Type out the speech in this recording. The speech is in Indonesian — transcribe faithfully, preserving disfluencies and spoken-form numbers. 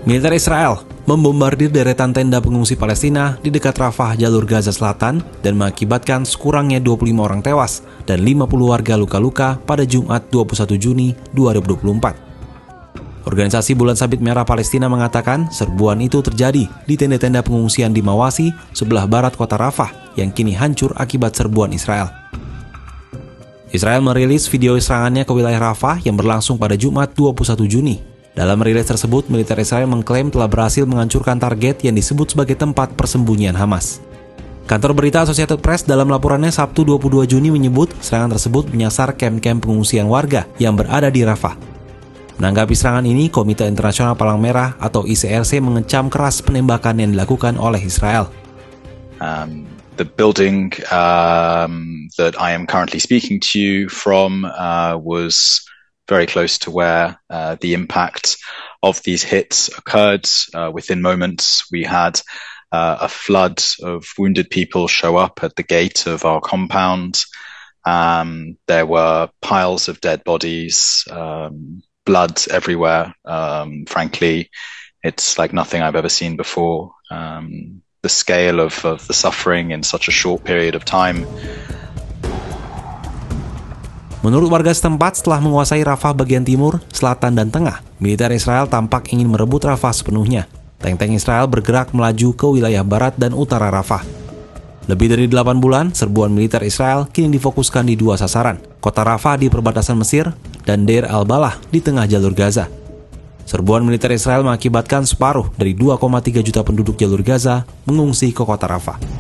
Militer Israel membombardir deretan tenda pengungsi Palestina di dekat Rafah, jalur Gaza Selatan dan mengakibatkan sekurangnya dua puluh lima orang tewas dan lima puluh warga luka-luka pada Jumat dua puluh satu Juni dua ribu dua puluh empat. Organisasi Bulan Sabit Merah Palestina mengatakan serbuan itu terjadi di tenda-tenda pengungsian di Mawasi, sebelah barat kota Rafah, yang kini hancur akibat serbuan Israel. Israel merilis video serangannya ke wilayah Rafah yang berlangsung pada Jumat dua puluh satu Juni. Dalam rilis tersebut, militer Israel mengklaim telah berhasil menghancurkan target yang disebut sebagai tempat persembunyian Hamas. Kantor berita Associated Press dalam laporannya Sabtu dua puluh dua Juni menyebut serangan tersebut menyasar kamp-kamp pengungsian warga yang berada di Rafah. Menanggapi serangan ini, Komite Internasional Palang Merah atau I C R C mengecam keras penembakan yang dilakukan oleh Israel. Um, the building um, that I am currently speaking to you from uh, was very close to where uh, the impact of these hits occurred. Uh, within moments, we had uh, a flood of wounded people show up at the gate of our compound. Um, there were piles of dead bodies, um, blood everywhere. Um, frankly, it's like nothing I've ever seen before. Um, the scale of, of the suffering in such a short period of time. Menurut warga setempat, setelah menguasai Rafah bagian timur, selatan, dan tengah, militer Israel tampak ingin merebut Rafah sepenuhnya. Tank-tank Israel bergerak melaju ke wilayah barat dan utara Rafah. Lebih dari delapan bulan, serbuan militer Israel kini difokuskan di dua sasaran, kota Rafah di perbatasan Mesir dan Deir al-Balah di tengah jalur Gaza. Serbuan militer Israel mengakibatkan separuh dari dua koma tiga juta penduduk jalur Gaza mengungsi ke kota Rafah.